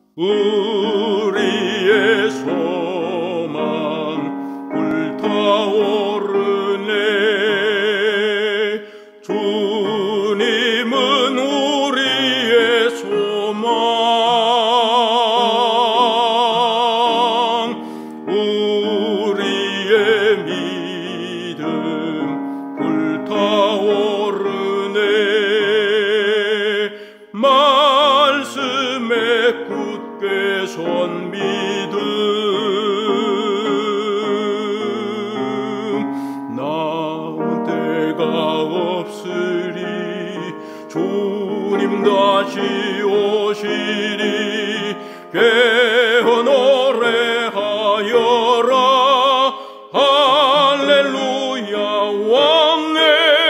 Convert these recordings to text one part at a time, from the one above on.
우리의 소망 불타오르네. 주님은 우리의 소망, 우리의 믿음 불타오르네. 말씀에 굳게 선 믿음, 나은 때가 없으리. 주님 다시 오시리. 깨어 노래하여라. 할렐루야. 왕의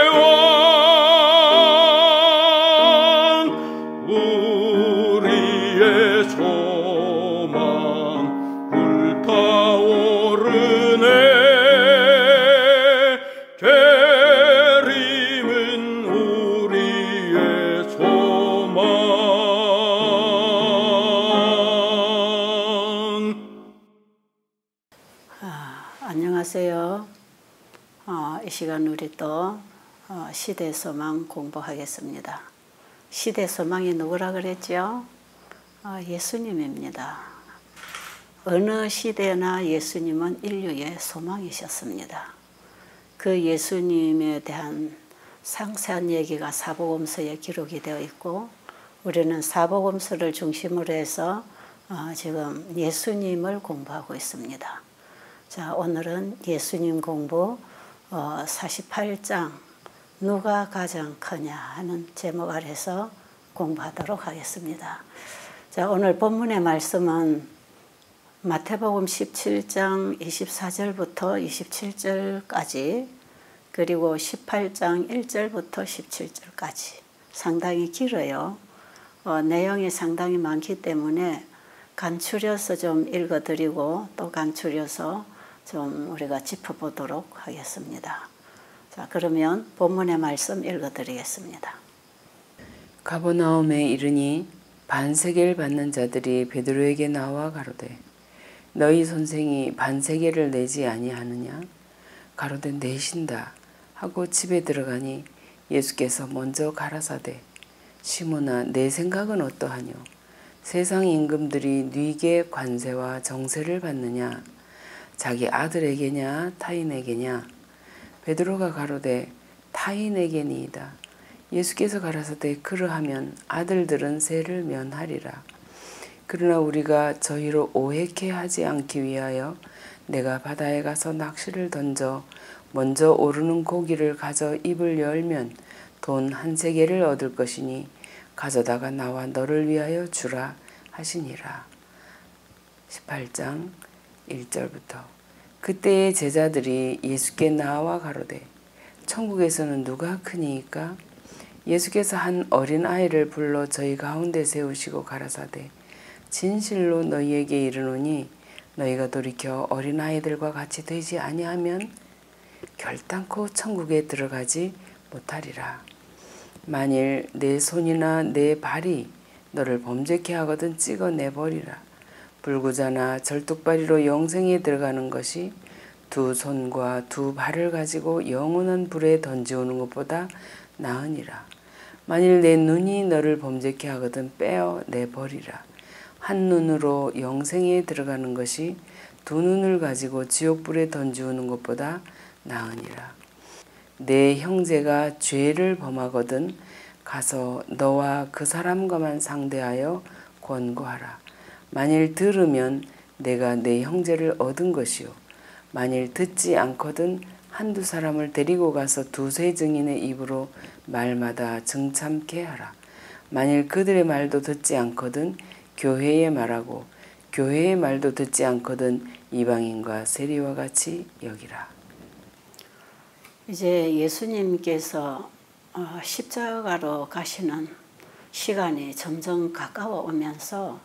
왕, 우리의 소망 불타오르네. 재림은 우리의 소망. 안녕하세요. 이 시간 우리 또 시대 소망 공부하겠습니다. 시대 소망이 누구라 그랬죠? 예수님입니다. 어느 시대나 예수님은 인류의 소망이셨습니다. 그 예수님에 대한 상세한 얘기가 사복음서에 기록이 되어 있고, 우리는 사복음서를 중심으로 해서 지금 예수님을 공부하고 있습니다. 자, 오늘은 예수님 공부 48장 누가 가장 크냐 하는 제목 아래서 공부하도록 하겠습니다. 자, 오늘 본문의 말씀은 마태복음 17장 24절부터 27절까지, 그리고 18장 1절부터 17절까지 상당히 길어요. 내용이 상당히 많기 때문에 간추려서 좀 읽어드리고 또 간추려서 좀 우리가 짚어보도록 하겠습니다. 자, 그러면 본문의 말씀 읽어드리겠습니다. 가버나움에 이르니 반세계를 받는 자들이 베드로에게 나와 가로되, 너희 선생이 반세계를 내지 아니하느냐? 가로되 내신다 하고 집에 들어가니 예수께서 먼저 가라사대, 시몬아, 내 생각은 어떠하뇨? 세상 임금들이 네게 관세와 정세를 받느냐? 자기 아들에게냐 타인에게냐? 베드로가 가로되 타인에게니이다. 예수께서 가라사대, 그러하면 아들들은 세를 면하리라. 그러나 우리가 저희로 오해케 하지 않기 위하여 내가 바다에 가서 낚시를 던져 먼저 오르는 고기를 가져 입을 열면 돈 1세겔을 얻을 것이니 가져다가 나와 너를 위하여 주라 하시니라. 18장 1절부터. 그때의 제자들이 예수께 나와 가로되, 천국에서는 누가 크니이까? 예수께서 한 어린아이를 불러 저희 가운데 세우시고 가라사대, 진실로 너희에게 이르노니 너희가 돌이켜 어린아이들과 같이 되지 아니하면 결단코 천국에 들어가지 못하리라. 만일 내 손이나 내 발이 너를 범죄케 하거든 찍어내버리라. 불구자나 절뚝발이로 영생에 들어가는 것이 두 손과 두 발을 가지고 영원한 불에 던지오는 것보다 나으니라. 만일 내 눈이 너를 범죄케 하거든 빼어내버리라. 한 눈으로 영생에 들어가는 것이 두 눈을 가지고 지옥불에 던지오는 것보다 나으니라. 내 형제가 죄를 범하거든 가서 너와 그 사람과만 상대하여 권고하라. 만일 들으면 내가 내 형제를 얻은 것이요, 만일 듣지 않거든 한두 사람을 데리고 가서 두세 증인의 입으로 말마다 정참케 하라. 만일 그들의 말도 듣지 않거든 교회에 말하고, 교회의 말도 듣지 않거든 이방인과 세리와 같이 여기라. 이제 예수님께서 십자가로 가시는 시간이 점점 가까워 오면서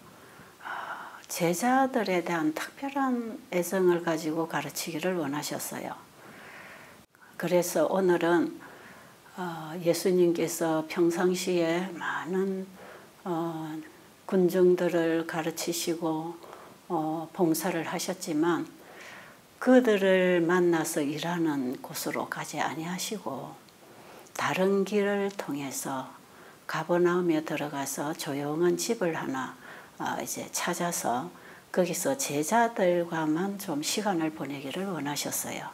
제자들에 대한 특별한 애정을 가지고 가르치기를 원하셨어요. 그래서 오늘은 예수님께서 평상시에 많은 군중들을 가르치시고 봉사를 하셨지만 그들을 만나서 일하는 곳으로 가지 아니하시고 다른 길을 통해서 가버나움에 들어가서 조용한 집을 하나 이제 찾아서 거기서 제자들과만 좀 시간을 보내기를 원하셨어요.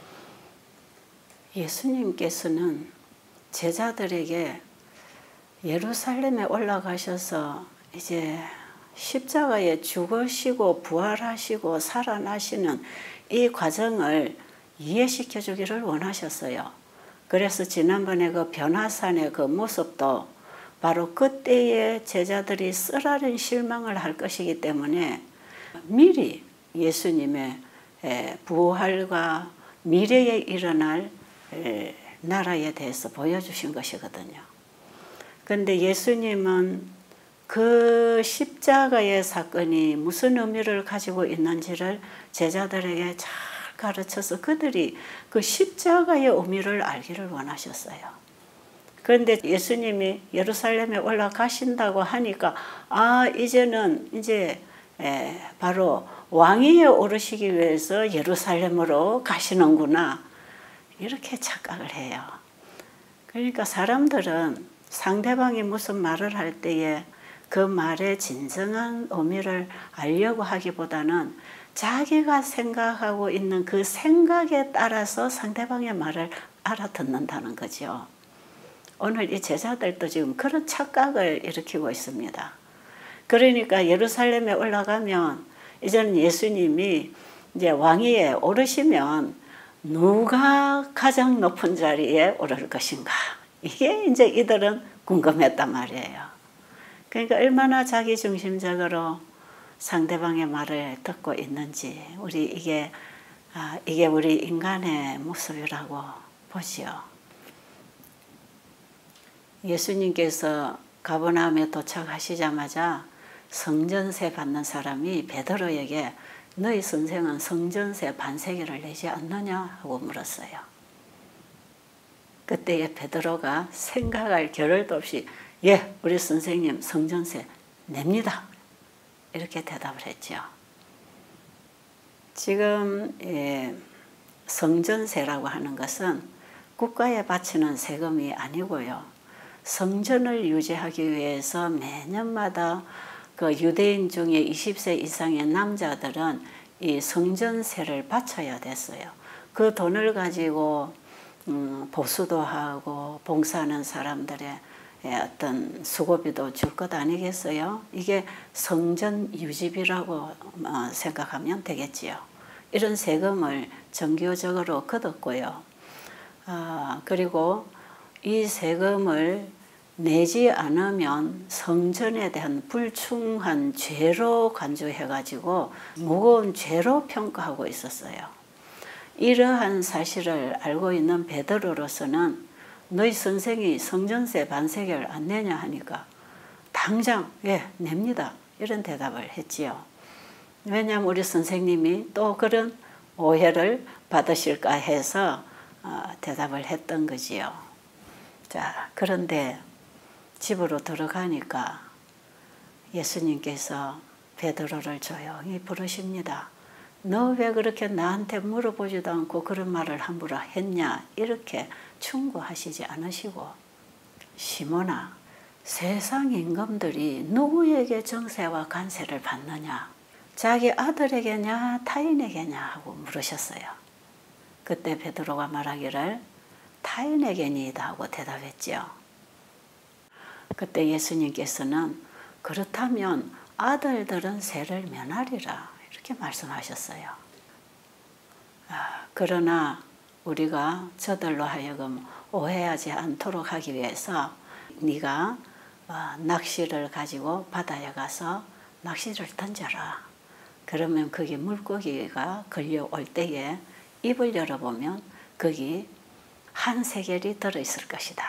예수님께서는 제자들에게 예루살렘에 올라가셔서 이제 십자가에 죽으시고 부활하시고 살아나시는 이 과정을 이해시켜 주기를 원하셨어요. 그래서 지난번에 그 변화산의 그 모습도 바로 그때의 제자들이 쓰라린 실망을 할 것이기 때문에 미리 예수님의 부활과 미래에 일어날 나라에 대해서 보여주신 것이거든요. 그런데 예수님은 그 십자가의 사건이 무슨 의미를 가지고 있는지를 제자들에게 잘 가르쳐서 그들이 그 십자가의 의미를 알기를 원하셨어요. 그런데 예수님이 예루살렘에 올라가신다고 하니까 이제는 이제 바로 왕위에 오르시기 위해서 예루살렘으로 가시는구나 이렇게 착각을 해요. 그러니까 사람들은 상대방이 무슨 말을 할 때에 그 말의 진정한 의미를 알려고 하기보다는 자기가 생각하고 있는 그 생각에 따라서 상대방의 말을 알아듣는다는 거죠. 오늘 이 제자들도 지금 그런 착각을 일으키고 있습니다. 그러니까 예루살렘에 올라가면 이제는 예수님이 이제 왕위에 오르시면 누가 가장 높은 자리에 오를 것인가? 이게 이제 이들은 궁금했단 말이에요. 그러니까 얼마나 자기중심적으로 상대방의 말을 듣고 있는지 이게 우리 인간의 모습이라고 보지요. 예수님께서 가버나움에 도착하시자마자 성전세 받는 사람이 베드로에게 너희 선생은 성전세 반세겔을 내지 않느냐 하고 물었어요. 그때에 베드로가 생각할 겨를도 없이 예, 우리 선생님 성전세 냅니다. 이렇게 대답을 했죠. 지금 성전세라고 하는 것은 국가에 바치는 세금이 아니고요. 성전을 유지하기 위해서 매년마다 그 유대인 중에 20세 이상의 남자들은 이 성전세를 바쳐야 됐어요. 그 돈을 가지고 보수도 하고 봉사하는 사람들의 어떤 수고비도 줄 것 아니겠어요? 이게 성전 유지비라고 생각하면 되겠지요. 이런 세금을 정기적으로 거뒀고요. 그리고 이 세금을 내지 않으면 성전에 대한 불충한 죄로 간주해가지고 무거운 죄로 평가하고 있었어요. 이러한 사실을 알고 있는 베드로로서는 너희 선생이 성전세 반세겔 안 내냐 하니까 당장 예 냅니다 이런 대답을 했지요. 왜냐하면 우리 선생님이 또 그런 오해를 받으실까 해서 대답을 했던 거지요. 자, 그런데 집으로 들어가니까 예수님께서 베드로를 조용히 부르십니다. 너 왜 그렇게 나한테 물어보지도 않고 그런 말을 함부로 했냐 이렇게 충고하시지 않으시고 시몬아 세상 임금들이 누구에게 정세와 관세를 받느냐 자기 아들에게냐 타인에게냐 하고 물으셨어요. 그때 베드로가 말하기를 타인에게니이다 하고 대답했죠. 그때 예수님께서는 그렇다면 아들들은 세를 면하리라 이렇게 말씀하셨어요. 그러나 우리가 저들로 하여금 오해하지 않도록 하기 위해서 네가 낚시를 가지고 바다에 가서 낚시를 던져라. 그러면 거기 물고기가 걸려올 때에 입을 열어보면 거기 한 세겔이 들어있을 것이다.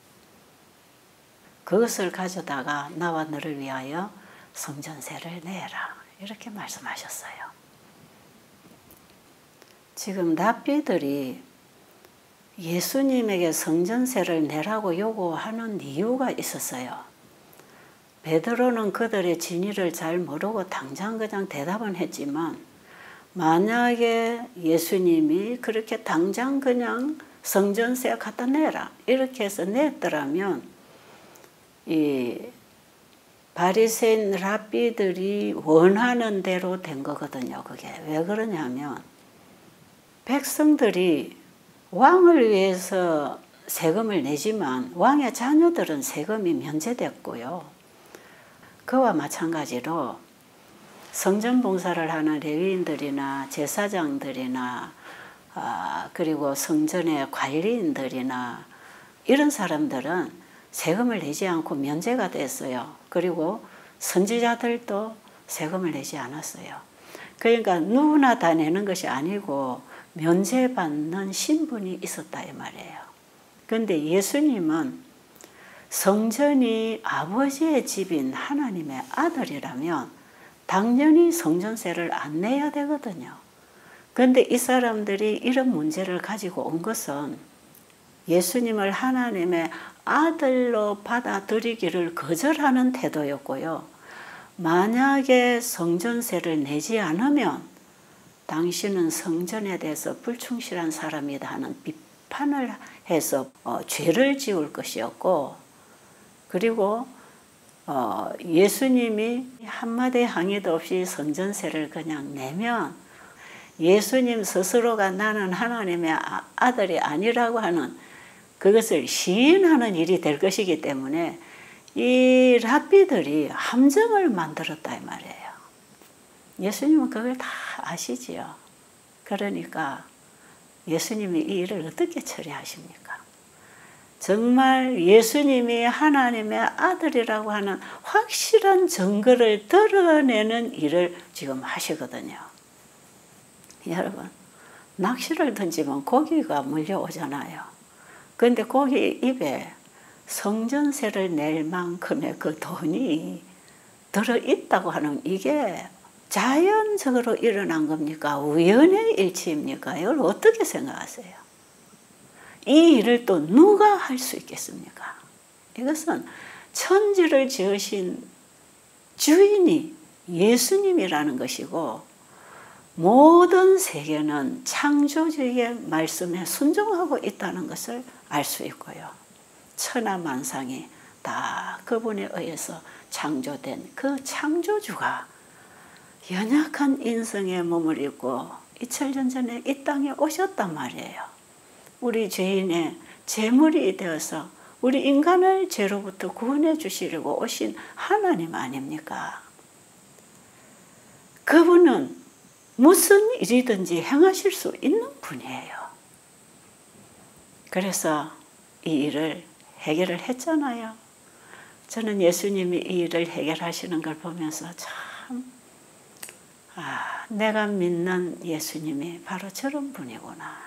그것을 가져다가 나와 너를 위하여 성전세를 내라. 이렇게 말씀하셨어요. 지금 랍비들이 예수님에게 성전세를 내라고 요구하는 이유가 있었어요. 베드로는 그들의 진위를 잘 모르고 당장 그냥 대답은 했지만 만약에 예수님이 그렇게 당장 그냥 성전세 갖다 내라 이렇게 해서 냈더라면 이 바리새인 랍비들이 원하는 대로 된 거거든요. 그게 왜 그러냐면 백성들이 왕을 위해서 세금을 내지만 왕의 자녀들은 세금이 면제됐고요. 그와 마찬가지로 성전 봉사를 하는 레위인들이나 제사장들이나 그리고 성전의 관리인들이나 이런 사람들은 세금을 내지 않고 면제가 됐어요. 그리고 선지자들도 세금을 내지 않았어요. 그러니까 누구나 다 내는 것이 아니고 면제받는 신분이 있었다 이 말이에요. 그런데 예수님은 성전이 아버지의 집인 하나님의 아들이라면 당연히 성전세를 안 내야 되거든요. 그런데 이 사람들이 이런 문제를 가지고 온 것은 예수님을 하나님의 아들로 받아들이기를 거절하는 태도였고요. 만약에 성전세를 내지 않으면 당신은 성전에 대해서 불충실한 사람이다 하는 비판을 해서 죄를 지을 것이었고, 그리고 예수님이 한마디 항의도 없이 성전세를 그냥 내면 예수님 스스로가 나는 하나님의 아들이 아니라고 하는 그것을 시인하는 일이 될 것이기 때문에 이 랍비들이 함정을 만들었다 이 말이에요. 예수님은 그걸 다 아시지요. 그러니까 예수님이 이 일을 어떻게 처리하십니까? 정말 예수님이 하나님의 아들이라고 하는 확실한 증거를 드러내는 일을 지금 하시거든요. 여러분, 낚시를 던지면 고기가 물려오잖아요. 그런데 고기 입에 성전세를 낼 만큼의 그 돈이 들어있다고 하는 이게 자연적으로 일어난 겁니까? 우연의 일치입니까? 이걸 어떻게 생각하세요? 이 일을 또 누가 할 수 있겠습니까? 이것은 천지를 지으신 주인이 예수님이라는 것이고 모든 세계는 창조주의 말씀에 순종하고 있다는 것을 알 수 있고요. 천하만상이 다 그분에 의해서 창조된 그 창조주가 연약한 인성의 몸을 입고 2000년 전에 이 땅에 오셨단 말이에요. 우리 죄인의 제물이 되어서 우리 인간을 죄로부터 구원해 주시려고 오신 하나님 아닙니까? 그분은 무슨 일이든지 행하실 수 있는 분이에요. 그래서 이 일을 해결을 했잖아요. 저는 예수님이 이 일을 해결하시는 걸 보면서 참 내가 믿는 예수님이 바로 저런 분이구나.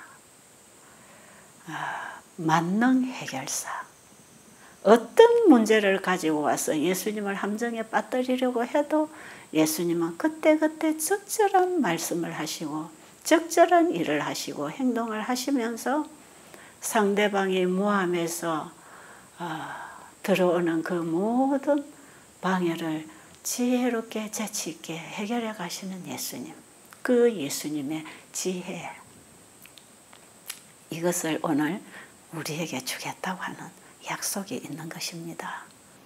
만능 해결사. 어떤 문제를 가지고 와서 예수님을 함정에 빠뜨리려고 해도 예수님은 그때그때 적절한 말씀을 하시고 적절한 일을 하시고 행동을 하시면서 상대방이 모함에서 들어오는 그 모든 방해를 지혜롭게 재치 있게 해결해 가시는 예수님. 그 예수님의 지혜. 이것을 오늘 우리에게 주겠다고 하는 약속이 있는 것입니다.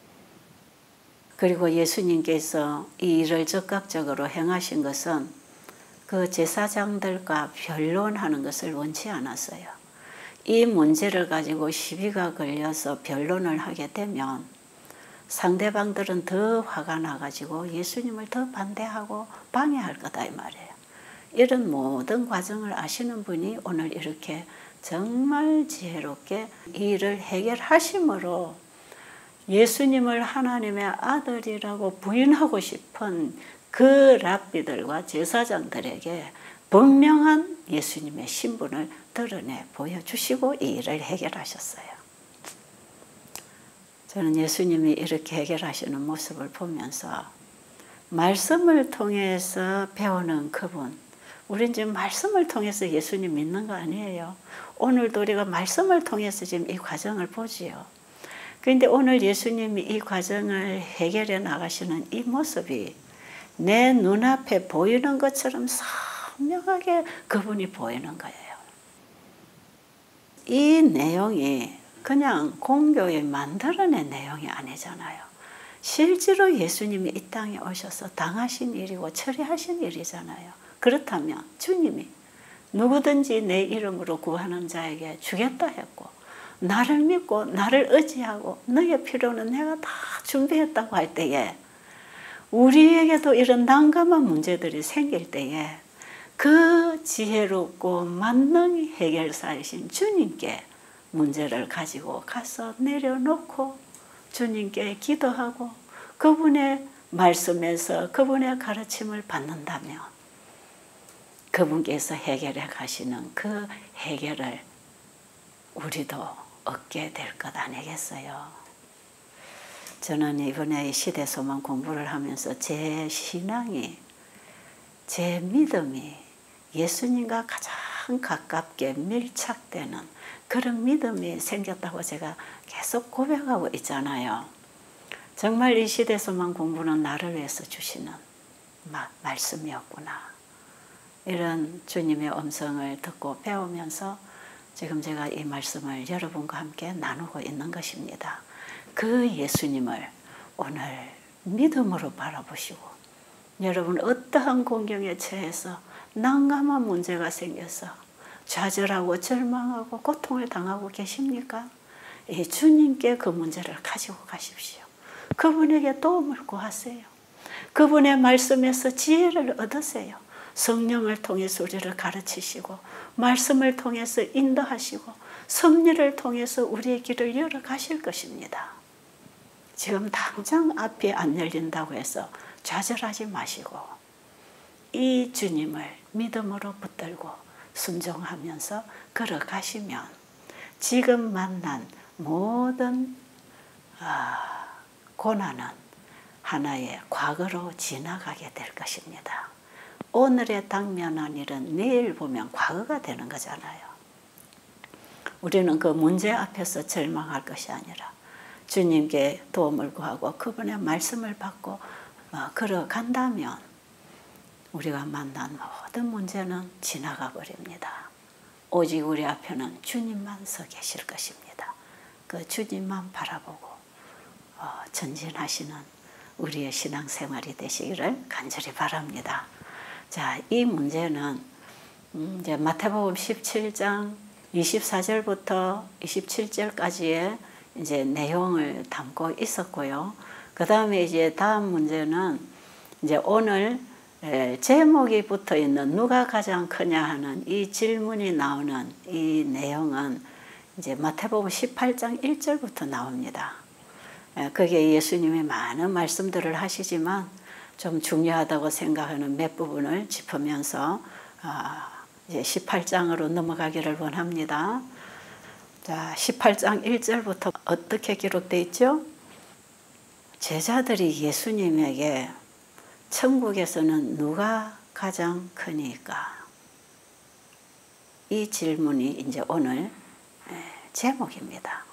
그리고 예수님께서 이 일을 적극적으로 행하신 것은 그 제사장들과 변론하는 것을 원치 않았어요. 이 문제를 가지고 시비가 걸려서 변론을 하게 되면 상대방들은 더 화가 나가지고 예수님을 더 반대하고 방해할 거다 이 말이에요. 이런 모든 과정을 아시는 분이 오늘 이렇게 정말 지혜롭게 이 일을 해결하심으로 예수님을 하나님의 아들이라고 부인하고 싶은 그 랍비들과 제사장들에게 분명한 예수님의 신분을 드러내 보여주시고 이 일을 해결하셨어요. 저는 예수님이 이렇게 해결하시는 모습을 보면서 말씀을 통해서 배우는 그분, 우린 지금 말씀을 통해서 예수님 믿는 거 아니에요. 오늘도 우리가 말씀을 통해서 지금 이 과정을 보지요. 그런데 오늘 예수님이 이 과정을 해결해 나가시는 이 모습이 내 눈앞에 보이는 것처럼 선명하게 그분이 보이는 거예요. 이 내용이 그냥 공교에 만들어낸 내용이 아니잖아요. 실제로 예수님이 이 땅에 오셔서 당하신 일이고 처리하신 일이잖아요. 그렇다면 주님이 누구든지 내 이름으로 구하는 자에게 주겠다 했고 나를 믿고 나를 의지하고 너의 필요는 내가 다 준비했다고 할 때에 우리에게도 이런 난감한 문제들이 생길 때에 그 지혜롭고 만능 해결사이신 주님께 문제를 가지고 가서 내려놓고 주님께 기도하고 그분의 말씀에서 그분의 가르침을 받는다면 그분께서 해결해 가시는 그 해결을 우리도 얻게 될 것 아니겠어요? 저는 이번에 시대소망 공부를 하면서 제 신앙이, 제 믿음이 예수님과 가장 가깝게 밀착되는 그런 믿음이 생겼다고 제가 계속 고백하고 있잖아요. 정말 이 시대소망 공부는 나를 위해서 주시는 말씀이었구나. 이런 주님의 음성을 듣고 배우면서 지금 제가 이 말씀을 여러분과 함께 나누고 있는 것입니다. 그 예수님을 오늘 믿음으로 바라보시고 여러분 어떠한 공경에 처해서 난감한 문제가 생겨서 좌절하고 절망하고 고통을 당하고 계십니까? 이 주님께 그 문제를 가지고 가십시오. 그분에게 도움을 구하세요. 그분의 말씀에서 지혜를 얻으세요. 성령을 통해서 우리를 가르치시고 말씀을 통해서 인도하시고 섭리를 통해서 우리의 길을 열어가실 것입니다. 지금 당장 앞이 안 열린다고 해서 좌절하지 마시고 이 주님을 믿음으로 붙들고 순종하면서 걸어가시면 지금 만난 모든 고난은 하나의 과거로 지나가게 될 것입니다. 오늘의 당면한 일은 내일 보면 과거가 되는 거잖아요. 우리는 그 문제 앞에서 절망할 것이 아니라 주님께 도움을 구하고 그분의 말씀을 받고 걸어간다면 우리가 만난 모든 문제는 지나가 버립니다. 오직 우리 앞에는 주님만 서 계실 것입니다. 그 주님만 바라보고 전진하시는 우리의 신앙생활이 되시기를 간절히 바랍니다. 자, 이 문제는 이제 마태복음 17장 24절부터 27절까지의 이제 내용을 담고 있었고요. 그 다음에 이제 다음 문제는 이제 오늘 제목이 붙어 있는 누가 가장 크냐 하는 이 질문이 나오는 이 내용은 이제 마태복음 18장 1절부터 나옵니다. 거기에 예수님이 많은 말씀들을 하시지만 좀 중요하다고 생각하는 몇 부분을 짚으면서 이제 18장으로 넘어가기를 원합니다. 자, 18장 1절부터 어떻게 기록되어 있죠? 제자들이 예수님에게 천국에서는 누가 가장 크니까? 이 질문이 이제 오늘 제목입니다.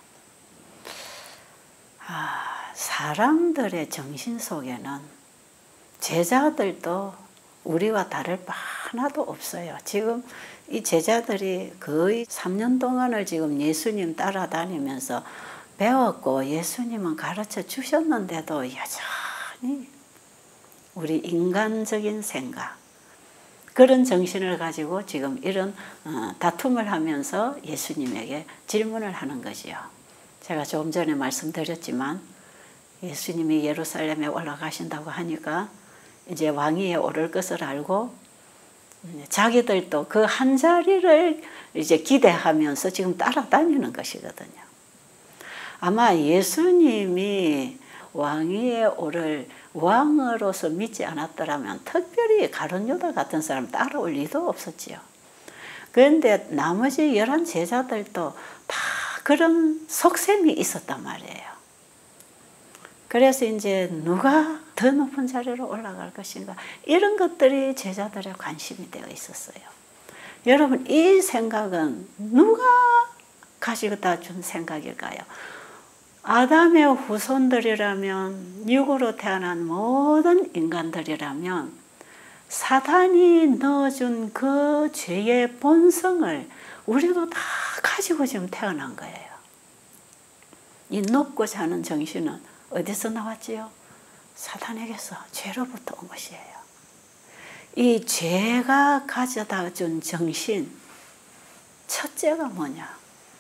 사람들의 정신 속에는 제자들도 우리와 다를 바 하나도 없어요. 지금 이 제자들이 거의 3년 동안을 지금 예수님 따라다니면서 배웠고 예수님은 가르쳐 주셨는데도 여전히 우리 인간적인 생각, 그런 정신을 가지고 지금 이런 다툼을 하면서 예수님에게 질문을 하는 거지요. 제가 조금 전에 말씀드렸지만 예수님이 예루살렘에 올라가신다고 하니까 이제 왕위에 오를 것을 알고 자기들도 그 한 자리를 이제 기대하면서 지금 따라다니는 것이거든요. 아마 예수님이 왕위에 오를 왕으로서 믿지 않았더라면 특별히 가룟 유다 같은 사람 따라올 리도 없었지요. 그런데 나머지 11 제자들도 다 그런 속셈이 있었단 말이에요. 그래서 이제 누가 더 높은 자리로 올라갈 것인가, 이런 것들이 제자들의 관심이 되어 있었어요. 여러분, 이 생각은 누가 가져다 준 생각일까요? 아담의 후손들이라면, 육으로 태어난 모든 인간들이라면 사탄이 넣어준 그 죄의 본성을 우리도 다 가지고 지금 태어난 거예요. 이 높고자 하는 정신은 어디서 나왔지요? 사탄에게서, 죄로부터 온 것이에요. 이 죄가 가져다 준 정신, 첫째가 뭐냐?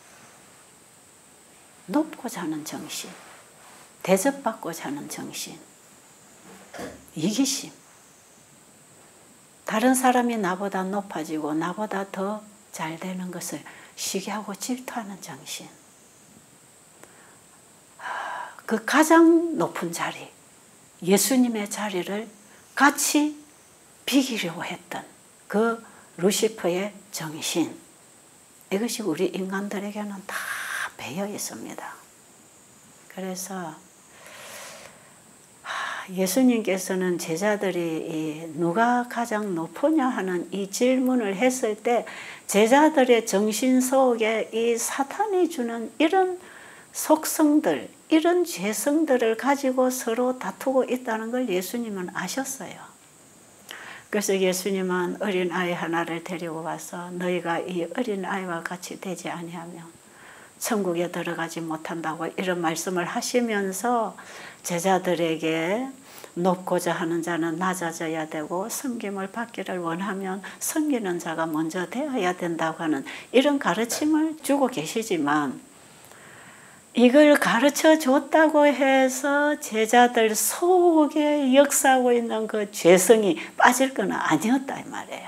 높고자 하는 정신, 대접받고자 하는 정신, 이기심. 다른 사람이 나보다 높아지고 나보다 더 잘 되는 것을 시기하고 질투하는 정신. 그 가장 높은 자리, 예수님의 자리를 같이 비기려고 했던 그 루시퍼의 정신. 이것이 우리 인간들에게는 다 배어 있습니다. 그래서 예수님께서는 제자들이 누가 가장 높으냐 하는 이 질문을 했을 때 제자들의 정신 속에 이 사탄이 주는 이런 속성들, 이런 죄성들을 가지고 서로 다투고 있다는 걸 예수님은 아셨어요. 그래서 예수님은 어린아이 하나를 데리고 와서 너희가 이 어린아이와 같이 되지 아니하면 천국에 들어가지 못한다고 이런 말씀을 하시면서 제자들에게 높고자 하는 자는 낮아져야 되고 섬김을 받기를 원하면 섬기는 자가 먼저 되어야 된다고 하는 이런 가르침을 주고 계시지만 이걸 가르쳐 줬다고 해서 제자들 속에 역사하고 있는 그 죄성이 빠질 건 아니었다 이 말이에요.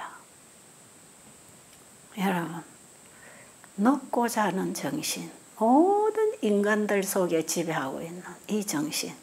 여러분, 높고자 하는 정신, 모든 인간들 속에 지배하고 있는 이 정신,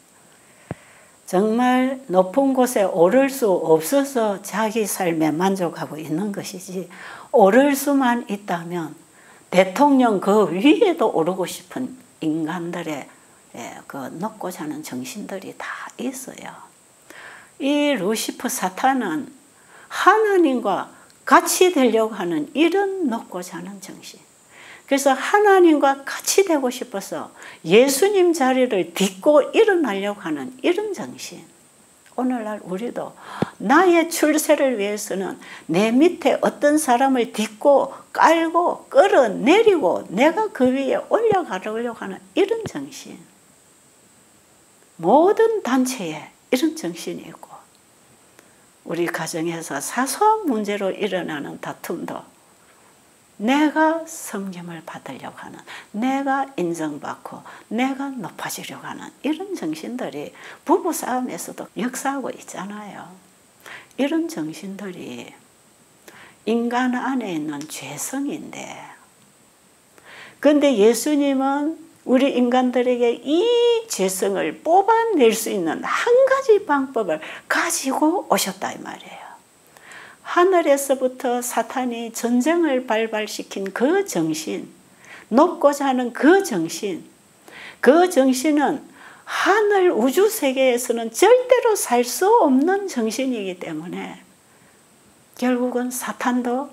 정말 높은 곳에 오를 수 없어서 자기 삶에 만족하고 있는 것이지 오를 수만 있다면 대통령 그 위에도 오르고 싶은 인간들의 그 높고자 하는 정신들이 다 있어요. 이 루시퍼 사탄은 하나님과 같이 되려고 하는 이런 높고자 하는 정신. 그래서 하나님과 같이 되고 싶어서 예수님 자리를 딛고 일어나려고 하는 이런 정신. 오늘날 우리도 나의 출세를 위해서는 내 밑에 어떤 사람을 딛고 깔고 끌어내리고 내가 그 위에 올라가려고 하는 이런 정신. 모든 단체에 이런 정신이 있고 우리 가정에서 사소한 문제로 일어나는 다툼도 내가 섬김을 받으려고 하는, 내가 인정받고 내가 높아지려고 하는 이런 정신들이 부부싸움에서도 역사하고 있잖아요. 이런 정신들이 인간 안에 있는 죄성인데 그런데 예수님은 우리 인간들에게 이 죄성을 뽑아낼 수 있는 한 가지 방법을 가지고 오셨다 이 말이에요. 하늘에서부터 사탄이 전쟁을 발발시킨 그 정신, 높고자 하는 그 정신, 그 정신은 하늘 우주 세계에서는 절대로 살 수 없는 정신이기 때문에 결국은 사탄도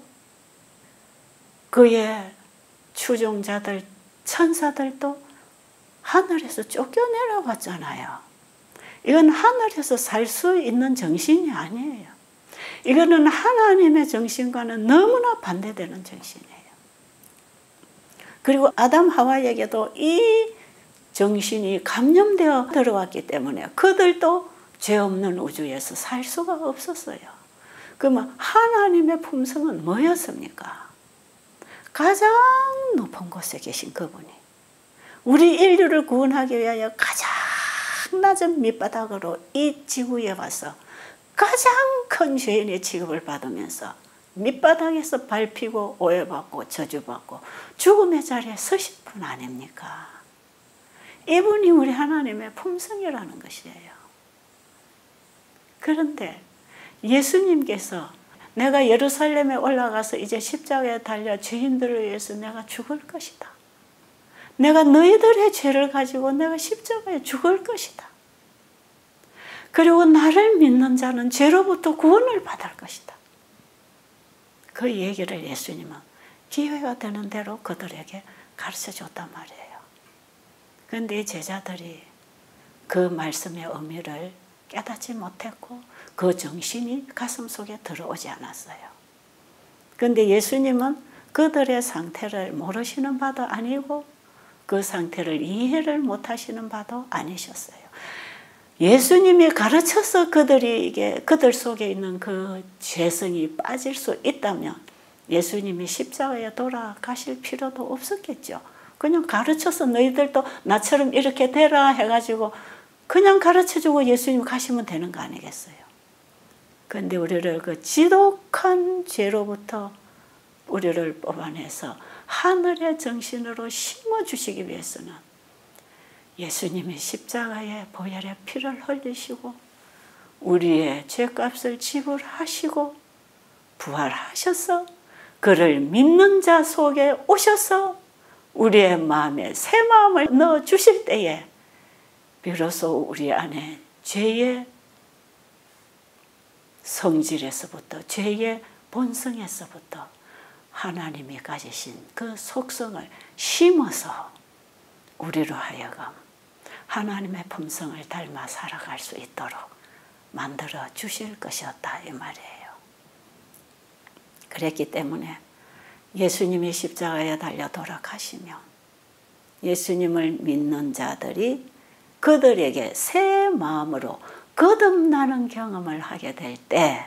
그의 추종자들, 천사들도 하늘에서 쫓겨내려갔잖아요. 이건 하늘에서 살 수 있는 정신이 아니에요. 이거는 하나님의 정신과는 너무나 반대되는 정신이에요. 그리고 아담 하와에게도 이 정신이 감염되어 들어왔기 때문에 그들도 죄 없는 우주에서 살 수가 없었어요. 그러면 하나님의 품성은 뭐였습니까? 가장 높은 곳에 계신 그분이 우리 인류를 구원하기 위하여 가장 낮은 밑바닥으로 이 지구에 와서 가장 큰 죄인의 취급을 받으면서 밑바닥에서 밟히고 오해받고 저주받고 죽음의 자리에 서신 분 아닙니까? 이분이 우리 하나님의 품성이라는 것이에요. 그런데 예수님께서 내가 예루살렘에 올라가서 이제 십자가에 달려 죄인들을 위해서 내가 죽을 것이다. 내가 너희들의 죄를 가지고 내가 십자가에 죽을 것이다. 그리고 나를 믿는 자는 죄로부터 구원을 받을 것이다. 그 얘기를 예수님은 기회가 되는 대로 그들에게 가르쳐 줬단 말이에요. 그런데 이 제자들이 그 말씀의 의미를 깨닫지 못했고 그 정신이 가슴속에 들어오지 않았어요. 그런데 예수님은 그들의 상태를 모르시는 바도 아니고 그 상태를 이해를 못하시는 바도 아니셨어요. 예수님이 가르쳐서 그들 속에 있는 그 죄성이 빠질 수 있다면 예수님이 십자가에 돌아가실 필요도 없었겠죠. 그냥 가르쳐서 너희들도 나처럼 이렇게 되라 해가지고 그냥 가르쳐주고 예수님 가시면 되는 거 아니겠어요. 그런데 우리를 그 지독한 죄로부터 우리를 뽑아내서 하늘의 정신으로 심어주시기 위해서는 예수님이 십자가에 보혈의 피를 흘리시고 우리의 죄값을 지불하시고 부활하셔서 그를 믿는 자 속에 오셔서 우리의 마음에 새 마음을 넣어주실 때에 비로소 우리 안에 죄의 성질에서부터 죄의 본성에서부터 하나님이 가지신 그 속성을 심어서 우리로 하여금 하나님의 품성을 닮아 살아갈 수 있도록 만들어 주실 것이었다 이 말이에요. 그랬기 때문에 예수님이 십자가에 달려 돌아가시면 예수님을 믿는 자들이 그들에게 새 마음으로 거듭나는 경험을 하게 될 때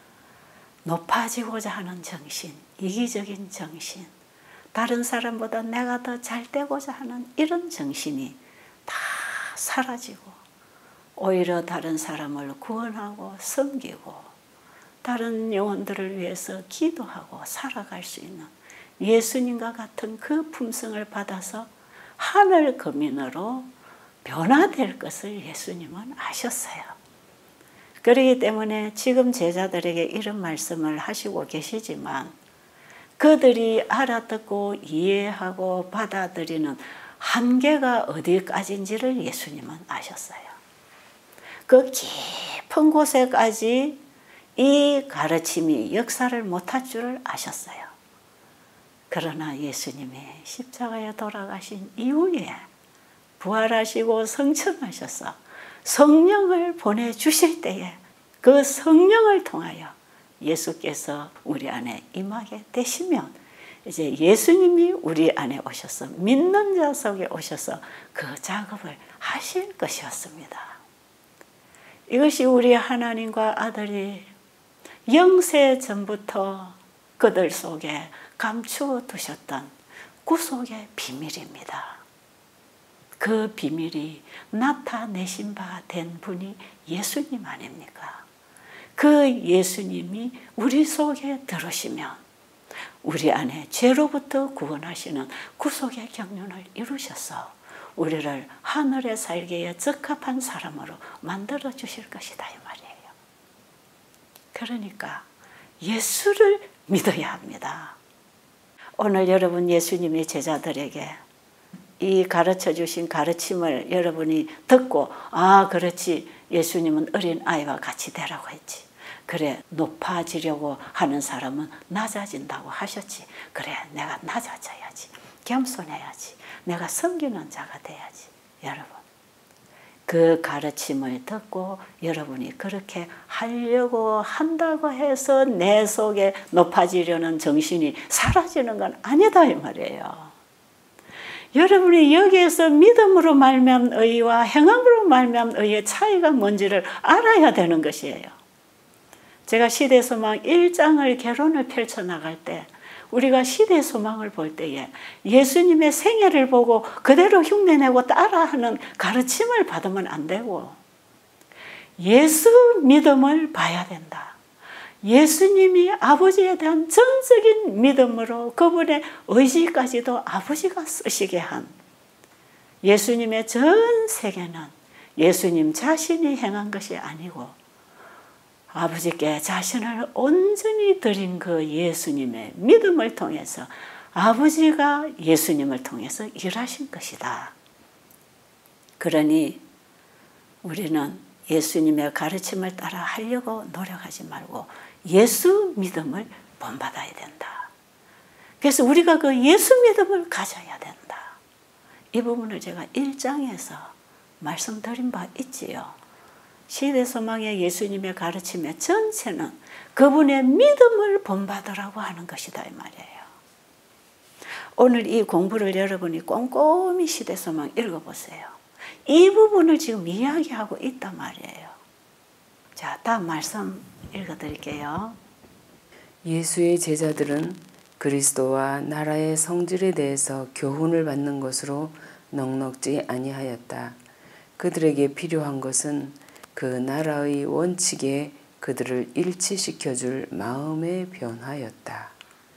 높아지고자 하는 정신, 이기적인 정신, 다른 사람보다 내가 더 잘 되고자 하는 이런 정신이 다 사라지고 오히려 다른 사람을 구원하고 섬기고 다른 영혼들을 위해서 기도하고 살아갈 수 있는 예수님과 같은 그 품성을 받아서 하늘 거민으로 변화될 것을 예수님은 아셨어요. 그렇기 때문에 지금 제자들에게 이런 말씀을 하시고 계시지만 그들이 알아듣고 이해하고 받아들이는 한계가 어디까지인지를 예수님은 아셨어요. 그 깊은 곳에까지 이 가르침이 역사를 못할 줄을 아셨어요. 그러나 예수님이 십자가에 돌아가신 이후에 부활하시고 성천하셔서 성령을 보내주실 때에 그 성령을 통하여 예수께서 우리 안에 임하게 되시면 이제 예수님이 우리 안에 오셔서 믿는 자 속에 오셔서 그 작업을 하실 것이었습니다. 이것이 우리 하나님과 아들이 영세 전부터 그들 속에 감추어 두셨던 구속의 비밀입니다. 그 비밀이 나타내신 바 된 분이 예수님 아닙니까? 그 예수님이 우리 속에 들어오시면 우리 안에 죄로부터 구원하시는 구속의 경륜을 이루셔서 우리를 하늘의 살기에 적합한 사람으로 만들어 주실 것이다 이 말이에요. 그러니까 예수를 믿어야 합니다. 오늘 여러분 예수님이 제자들에게 이 가르쳐 주신 가르침을 여러분이 듣고 아 그렇지 예수님은 어린아이와 같이 되라고 했지. 그래 높아지려고 하는 사람은 낮아진다고 하셨지. 그래 내가 낮아져야지. 겸손해야지. 내가 섬기는 자가 돼야지. 여러분 그 가르침을 듣고 여러분이 그렇게 하려고 한다고 해서 내 속에 높아지려는 정신이 사라지는 건 아니다 이 말이에요. 여러분이 여기에서 믿음으로 말미암은 의와 행함으로 말미암은 의의 차이가 뭔지를 알아야 되는 것이에요. 제가 시대소망 1장을 개론을 펼쳐나갈 때 우리가 시대소망을 볼 때에 예수님의 생애를 보고 그대로 흉내내고 따라하는 가르침을 받으면 안 되고 예수 믿음을 봐야 된다. 예수님이 아버지에 대한 전적인 믿음으로 그분의 의지까지도 아버지가 쓰시게 한 예수님의 전 세계는 예수님 자신이 행한 것이 아니고 아버지께 자신을 온전히 드린 그 예수님의 믿음을 통해서 아버지가 예수님을 통해서 일하신 것이다. 그러니 우리는 예수님의 가르침을 따라 하려고 노력하지 말고 예수 믿음을 본받아야 된다. 그래서 우리가 그 예수 믿음을 가져야 된다. 이 부분을 제가 1장에서 말씀드린 바 있지요. 시대소망의 예수님의 가르침의 전체는 그분의 믿음을 본받으라고 하는 것이다 이 말이에요. 오늘 이 공부를 여러분이 꼼꼼히 시대소망 읽어보세요. 이 부분을 지금 이야기하고 있단 말이에요. 자, 다음 말씀 읽어드릴게요. 예수의 제자들은 그리스도와 나라의 성질에 대해서 교훈을 받는 것으로 넉넉지 아니하였다. 그들에게 필요한 것은 그 나라의 원칙에 그들을 일치시켜줄 마음의 변화였다.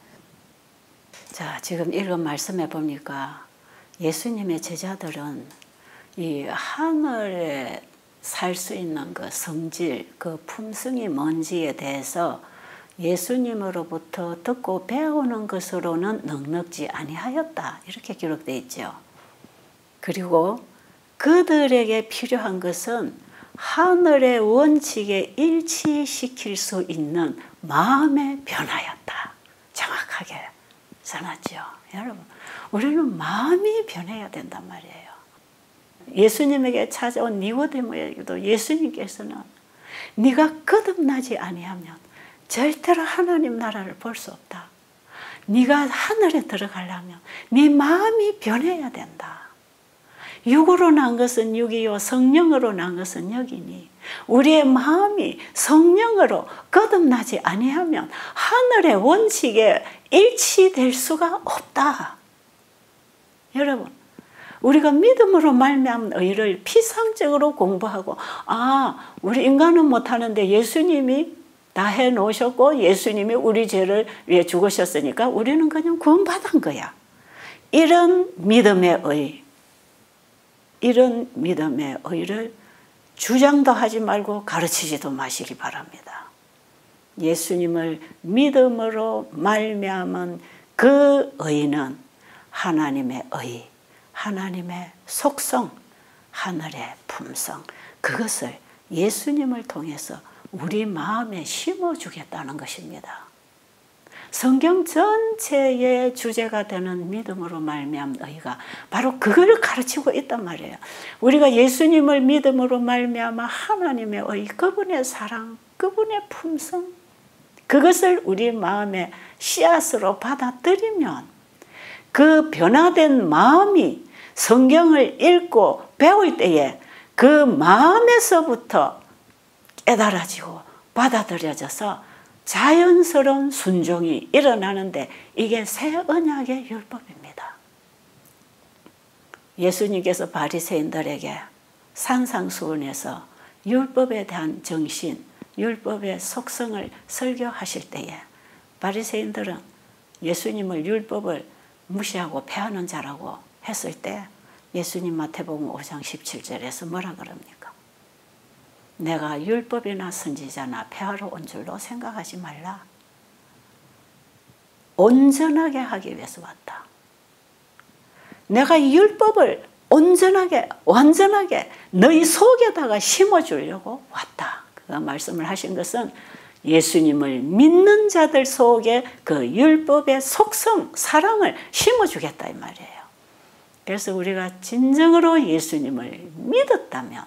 자, 지금 읽은 말씀에 보니까 예수님의 제자들은 이 하늘에 살 수 있는 그 성질, 그 품성이 뭔지에 대해서 예수님으로부터 듣고 배우는 것으로는 넉넉지 아니하였다. 이렇게 기록되어 있죠. 그리고 그들에게 필요한 것은 하늘의 원칙에 일치시킬 수 있는 마음의 변화였다. 정확하게 전하죠. 여러분, 우리는 마음이 변해야 된단 말이에요. 예수님에게 찾아온 니고데모에게도 예수님께서는 네가 거듭나지 아니하면 절대로 하나님 나라를 볼 수 없다. 네가 하늘에 들어가려면 네 마음이 변해야 된다. 육으로 난 것은 육이요 성령으로 난 것은 영이니 우리의 마음이 성령으로 거듭나지 아니하면 하늘의 원칙에 일치될 수가 없다. 여러분, 우리가 믿음으로 말미암은 의를 피상적으로 공부하고 우리 인간은 못하는데 예수님이 다 해놓으셨고 예수님이 우리 죄를 위해 죽으셨으니까 우리는 그냥 구원받은 거야. 이런 믿음의 의를 주장도 하지 말고 가르치지도 마시기 바랍니다. 예수님을 믿음으로 말미암은 그 의는 하나님의 의, 하나님의 속성, 하늘의 품성, 그것을 예수님을 통해서 우리 마음에 심어주겠다는 것입니다. 성경 전체의 주제가 되는 믿음으로 말미암은 의가 바로 그걸 가르치고 있단 말이에요. 우리가 예수님을 믿음으로 말미암아 하나님의 의, 그분의 사랑, 그분의 품성, 그것을 우리 마음의 씨앗으로 받아들이면 그 변화된 마음이 성경을 읽고 배울 때에 그 마음에서부터 깨달아지고 받아들여져서 자연스러운 순종이 일어나는데 이게 새 언약의 율법입니다. 예수님께서 바리새인들에게 산상수훈에서 율법에 대한 정신, 율법의 속성을 설교하실 때에 바리새인들은 예수님을 율법을 무시하고 폐하는 자라고 했을 때 예수님 마태복음 5장 17절에서 뭐라 그럽니까? 내가 율법이나 선지자나 폐하러 온 줄로 생각하지 말라. 온전하게 하기 위해서 왔다. 내가 율법을 온전하게 완전하게 너희 속에다가 심어주려고 왔다. 그 말씀을 하신 것은 예수님을 믿는 자들 속에 그 율법의 속성, 사랑을 심어주겠다 이 말이에요. 그래서 우리가 진정으로 예수님을 믿었다면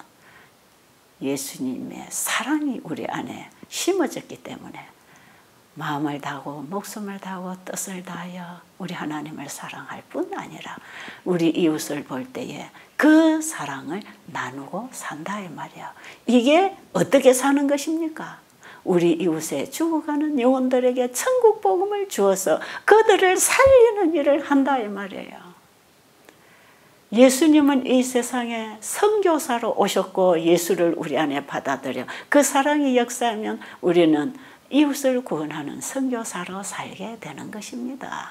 예수님의 사랑이 우리 안에 심어졌기 때문에 마음을 다하고 목숨을 다하고 뜻을 다하여 우리 하나님을 사랑할 뿐 아니라 우리 이웃을 볼 때에 그 사랑을 나누고 산다 이 말이야. 이게 어떻게 사는 것입니까? 우리 이웃에 죽어가는 영혼들에게 천국 복음을 주어서 그들을 살리는 일을 한다 이 말이에요. 예수님은 이 세상에 선교사로 오셨고 예수를 우리 안에 받아들여 그 사랑이 역사하면 우리는 이웃을 구원하는 선교사로 살게 되는 것입니다.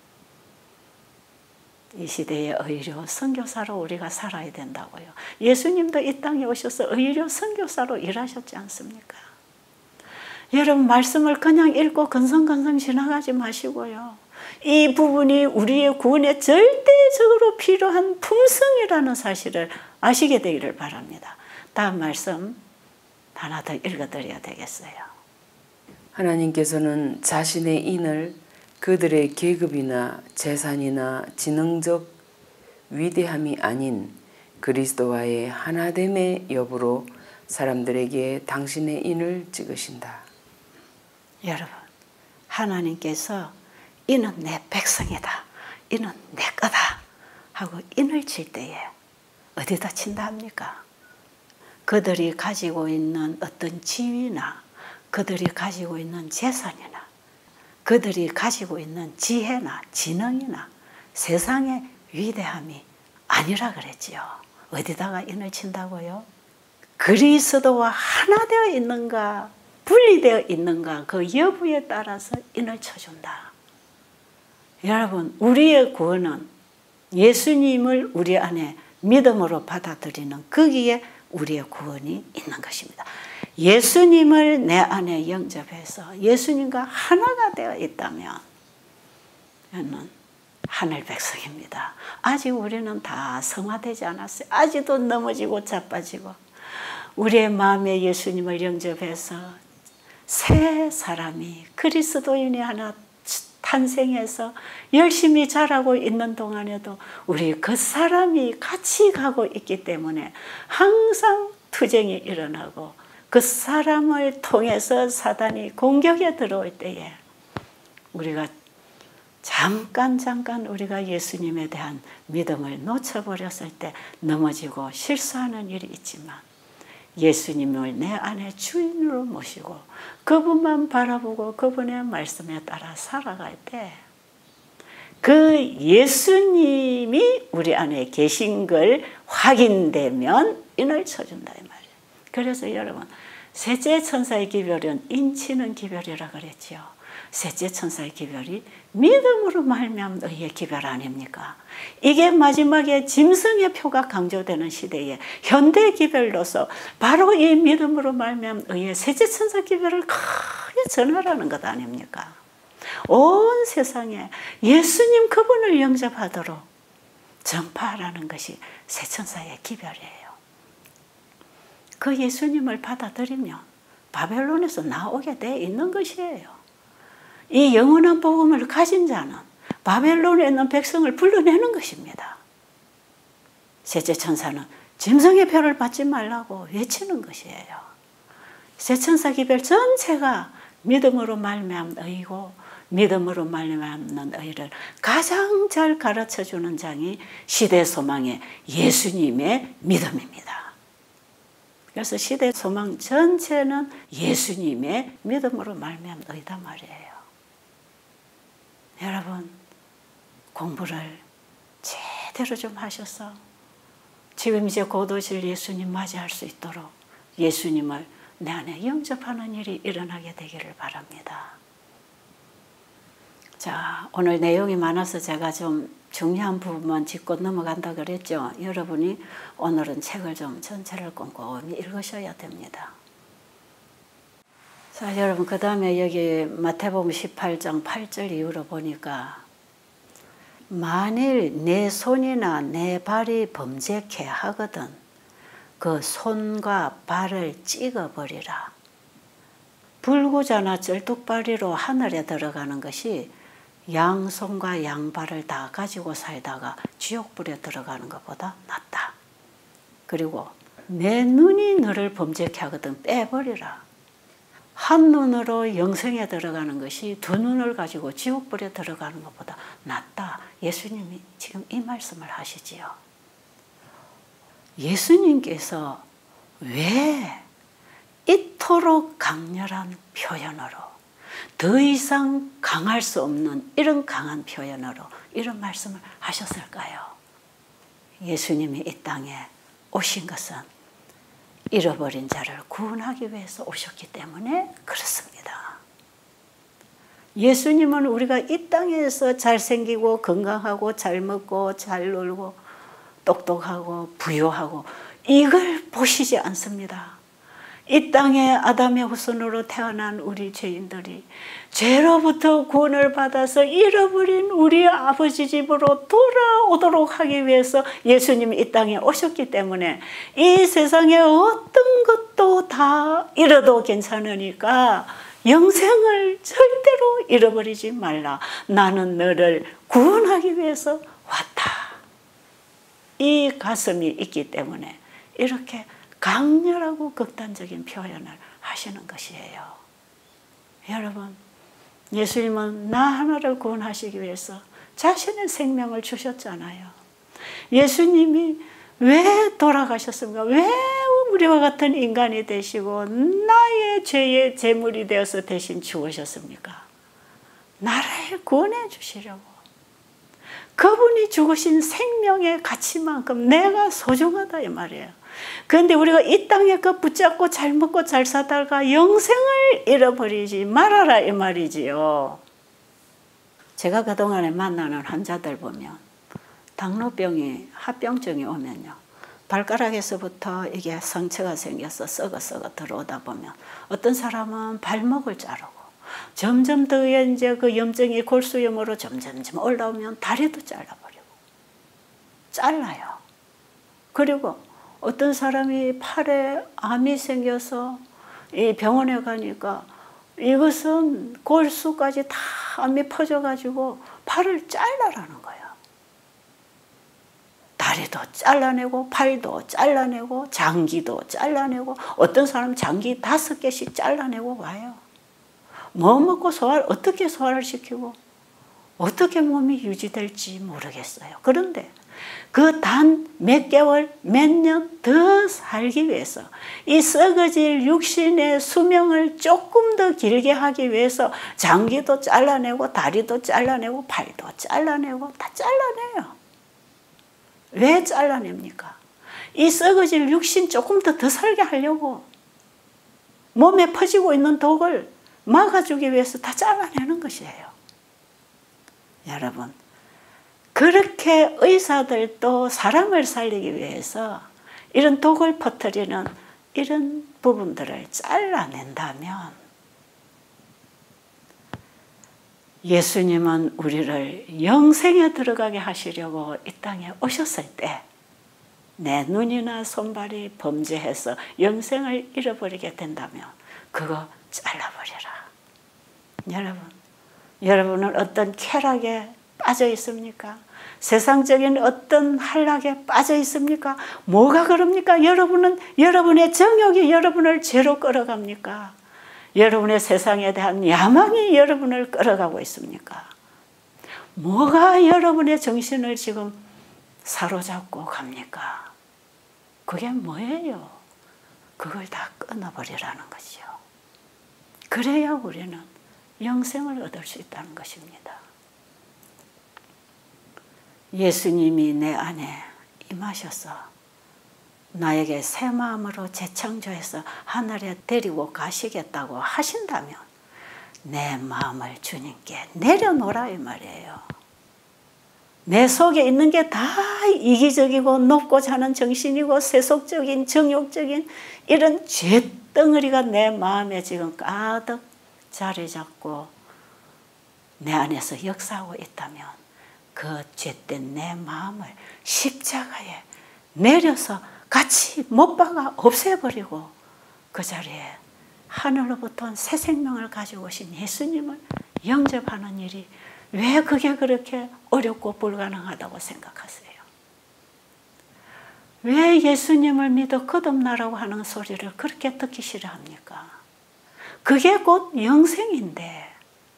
이 시대의 의료 선교사로 우리가 살아야 된다고요. 예수님도 이 땅에 오셔서 의료 선교사로 일하셨지 않습니까? 여러분 말씀을 그냥 읽고 건성건성 지나가지 마시고요. 이 부분이 우리의 구원에 절대적으로 필요한 품성이라는 사실을 아시게 되기를 바랍니다. 다음 말씀 하나 더 읽어드려야 되겠어요. 하나님께서는 자신의 인을 그들의 계급이나 재산이나 지능적 위대함이 아닌 그리스도와의 하나됨의 여부로 사람들에게 당신의 인을 찍으신다. 여러분, 하나님께서 이는 내 백성이다, 이는 내 거다 하고 인을 칠 때에 어디다 친다 합니까? 그들이 가지고 있는 어떤 지위나 그들이 가지고 있는 재산이나 그들이 가지고 있는 지혜나 지능이나 세상의 위대함이 아니라 그랬지요. 어디다가 인을 친다고요? 그리스도와 하나 되어 있는가 분리되어 있는가 그 여부에 따라서 인을 쳐준다. 여러분, 우리의 구원은 예수님을 우리 안에 믿음으로 받아들이는 거기에 우리의 구원이 있는 것입니다. 예수님을 내 안에 영접해서 예수님과 하나가 되어 있다면 저는 하늘 백성입니다. 아직 우리는 다 성화되지 않았어요. 아직도 넘어지고 자빠지고 우리의 마음에 예수님을 영접해서 새 사람이 그리스도인이 하나 탄생해서 열심히 자라고 있는 동안에도 우리 그 사람이 같이 가고 있기 때문에 항상 투쟁이 일어나고 그 사람을 통해서 사단이 공격에 들어올 때에 우리가 잠깐 우리가 예수님에 대한 믿음을 놓쳐버렸을 때 넘어지고 실수하는 일이 있지만 예수님을 내 안에 주인으로 모시고 그분만 바라보고 그분의 말씀에 따라 살아갈 때 그 예수님이 우리 안에 계신 걸 확인되면 인을 쳐준다 이 말이에요. 그래서 여러분, 셋째 천사의 기별은 인치는 기별이라 그랬죠. 셋째 천사의 기별이 믿음으로 말미암은 의의 기별 아닙니까? 이게 마지막에 짐승의 표가 강조되는 시대에 현대 기별로서 바로 이 믿음으로 말미암은 의의 셋째 천사 기별을 크게 전하라는 것 아닙니까? 온 세상에 예수님 그분을 영접하도록 전파하라는 것이 새 천사의 기별이에요. 그 예수님을 받아들이면 바벨론에서 나오게 돼 있는 것이에요. 이 영원한 복음을 가진 자는 바벨론에 있는 백성을 불러내는 것입니다. 셋째 천사는 짐승의 표를 받지 말라고 외치는 것이에요. 새 천사 기별 전체가 믿음으로 말미암은 의고 믿음으로 말미암는 의를 가장 잘 가르쳐주는 장이 시대 소망의 예수님의 믿음입니다. 그래서 시대 소망 전체는 예수님의 믿음으로 말미암은 의다 말이에요. 여러분, 공부를 제대로 좀 하셔서 지금 이제 곧 오실 예수님 맞이할 수 있도록 예수님을 내 안에 영접하는 일이 일어나게 되기를 바랍니다. 자, 오늘 내용이 많아서 제가 좀 중요한 부분만 짚고 넘어간다 그랬죠. 여러분이 오늘은 책을 좀 전체를 꼼꼼히 읽으셔야 됩니다. 자, 여러분, 그 다음에 여기 마태복음 18장 8절 이후로 보니까 만일 내 손이나 내 발이 범죄케 하거든 그 손과 발을 찍어버리라. 불구자나 쩔뚝발이로 하늘에 들어가는 것이 양손과 양발을 다 가지고 살다가 지옥불에 들어가는 것보다 낫다. 그리고 내 눈이 너를 범죄케 하거든 빼버리라. 한 눈으로 영생에 들어가는 것이 두 눈을 가지고 지옥불에 들어가는 것보다 낫다. 예수님이 지금 이 말씀을 하시지요. 예수님께서 왜 이토록 강렬한 표현으로 더 이상 강할 수 없는 이런 강한 표현으로 이런 말씀을 하셨을까요? 예수님이 이 땅에 오신 것은 잃어버린 자를 구원하기 위해서 오셨기 때문에 그렇습니다. 예수님은 우리가 이 땅에서 잘생기고 건강하고 잘 먹고 잘 놀고 똑똑하고 부유하고 이걸 보시지 않습니다. 이 땅에 아담의 후손으로 태어난 우리 죄인들이 죄로부터 구원을 받아서 잃어버린 우리 아버지 집으로 돌아오도록 하기 위해서 예수님이 이 땅에 오셨기 때문에 이 세상에 어떤 것도 다 잃어도 괜찮으니까 영생을 절대로 잃어버리지 말라. 나는 너를 구원하기 위해서 왔다. 이 가슴이 있기 때문에 이렇게 강렬하고 극단적인 표현을 하시는 것이에요. 여러분, 예수님은 나 하나를 구원하시기 위해서 자신의 생명을 주셨잖아요. 예수님이 왜 돌아가셨습니까? 왜 우리와 같은 인간이 되시고 나의 죄의 제물이 되어서 대신 죽으셨습니까? 나를 구원해 주시려고. 그분이 죽으신 생명의 가치만큼 내가 소중하다 이 말이에요. 그런데 우리가 이 땅에 그 붙잡고 잘 먹고 잘 살다가 영생을 잃어버리지 말아라 이 말이지요. 제가 그동안에 만나는 환자들 보면 당뇨병이 합병증이 오면요, 발가락에서부터 이게 상처가 생겨서 썩어 들어오다 보면 어떤 사람은 발목을 자르고 점점 더 이제 그 염증이 골수염으로 점점 올라오면 다리도 잘라요. 그리고 어떤 사람이 팔에 암이 생겨서 이 병원에 가니까 이것은 골수까지 다 암이 퍼져가지고 팔을 잘라라는 거예요. 다리도 잘라내고 팔도 잘라내고 장기도 잘라내고 어떤 사람 장기 5개씩 잘라내고 와요. 뭐 먹고 어떻게 소화를 시키고 어떻게 몸이 유지될지 모르겠어요. 그런데 그 단 몇 개월, 몇 년 더 살기 위해서 이 썩어질 육신의 수명을 조금 더 길게 하기 위해서 장기도 잘라내고 다리도 잘라내고 팔도 잘라내고 다 잘라내요. 왜 잘라냅니까? 이 썩어질 육신 조금 더 살게 하려고 몸에 퍼지고 있는 독을 막아주기 위해서 다 잘라내는 것이에요. 여러분, 그렇게 의사들도 사람을 살리기 위해서 이런 독을 퍼뜨리는 이런 부분들을 잘라낸다면 예수님은 우리를 영생에 들어가게 하시려고 이 땅에 오셨을 때 내 눈이나 손발이 범죄해서 영생을 잃어버리게 된다면 그거 잘라버려라. 여러분은 어떤 쾌락에 빠져 있습니까? 세상적인 어떤 한락에 빠져 있습니까? 뭐가 그럽니까? 여러분은 여러분의 정욕이 여러분을 죄로 끌어갑니까? 여러분의 세상에 대한 야망이 여러분을 끌어가고 있습니까? 뭐가 여러분의 정신을 지금 사로잡고 갑니까? 그게 뭐예요? 그걸 다 끊어버리라는 것이요. 그래야 우리는 영생을 얻을 수 있다는 것입니다. 예수님이 내 안에 임하셔서 나에게 새 마음으로 재창조해서 하늘에 데리고 가시겠다고 하신다면 내 마음을 주님께 내려놓으라 이 말이에요. 내 속에 있는 게 다 이기적이고 높고자 하는 정신이고 세속적인 정욕적인 이런 죄덩어리가 내 마음에 지금 가득 자리 잡고 내 안에서 역사하고 있다면 그 죄된 내 마음을 십자가에 내려서 같이 못 박아 없애버리고 그 자리에 하늘로부터 새 생명을 가지고 오신 예수님을 영접하는 일이 왜 그게 그렇게 어렵고 불가능하다고 생각하세요? 왜 예수님을 믿어 거듭나라고 하는 소리를 그렇게 듣기 싫어합니까? 그게 곧 영생인데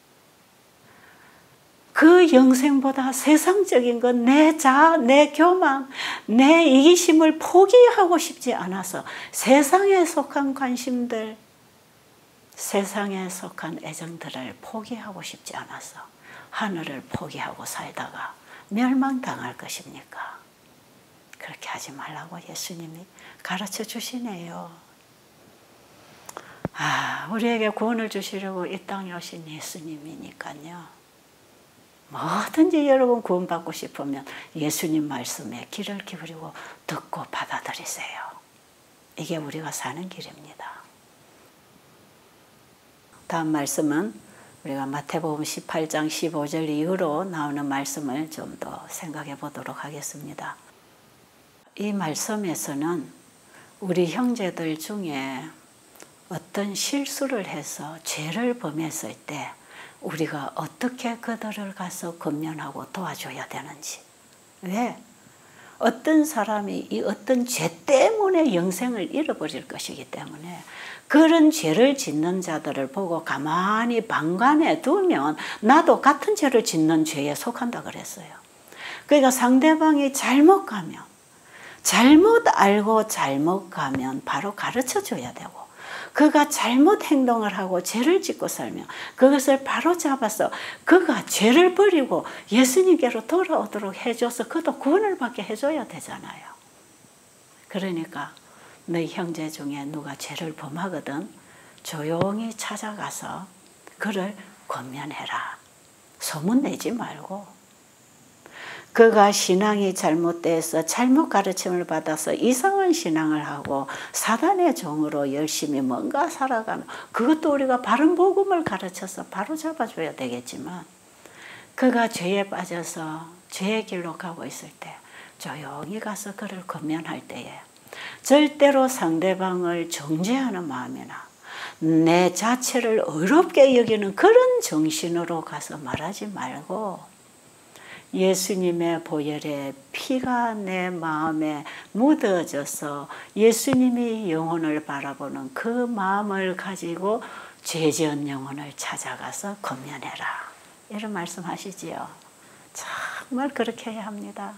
그 영생보다 세상적인 것, 내 자아, 내 교만, 내 이기심을 포기하고 싶지 않아서 세상에 속한 관심들, 세상에 속한 애정들을 포기하고 싶지 않아서 하늘을 포기하고 살다가 멸망당할 것입니까? 그렇게 하지 말라고 예수님이 가르쳐 주시네요. 우리에게 구원을 주시려고 이 땅에 오신 예수님이니까요. 뭐든지 여러분 구원받고 싶으면 예수님 말씀에 귀를 기울이고 듣고 받아들이세요. 이게 우리가 사는 길입니다. 다음 말씀은 우리가 마태복음 18장 15절 이후로 나오는 말씀을 좀 더 생각해 보도록 하겠습니다. 이 말씀에서는 우리 형제들 중에 어떤 실수를 해서 죄를 범했을 때 우리가 어떻게 그들을 가서 권면하고 도와줘야 되는지. 왜? 어떤 사람이 이 어떤 죄 때문에 영생을 잃어버릴 것이기 때문에 그런 죄를 짓는 자들을 보고 가만히 방관해 두면 나도 같은 죄를 짓는 죄에 속한다 그랬어요. 그러니까 상대방이 잘못 가면, 잘못 알고 잘못 가면 바로 가르쳐 줘야 되고, 그가 잘못 행동을 하고 죄를 짓고 살면 그것을 바로 잡아서 그가 죄를 버리고 예수님께로 돌아오도록 해줘서 그도 구원을 받게 해줘야 되잖아요. 그러니까 너희 형제 중에 누가 죄를 범하거든 조용히 찾아가서 그를 권면해라. 소문내지 말고. 그가 신앙이 잘못돼서 잘못 가르침을 받아서 이상한 신앙을 하고 사단의 종으로 열심히 뭔가 살아가면 그것도 우리가 바른 복음을 가르쳐서 바로 잡아줘야 되겠지만, 그가 죄에 빠져서 죄의 길로 가고 있을 때 조용히 가서 그를 권면할 때에 절대로 상대방을 정죄하는 마음이나 내 자체를 어렵게 여기는 그런 정신으로 가서 말하지 말고, 예수님의 보혈에 피가 내 마음에 묻어져서 예수님이 영혼을 바라보는 그 마음을 가지고 죄지은 영혼을 찾아가서 권면해라. 이런 말씀하시지요. 정말 그렇게 해야 합니다.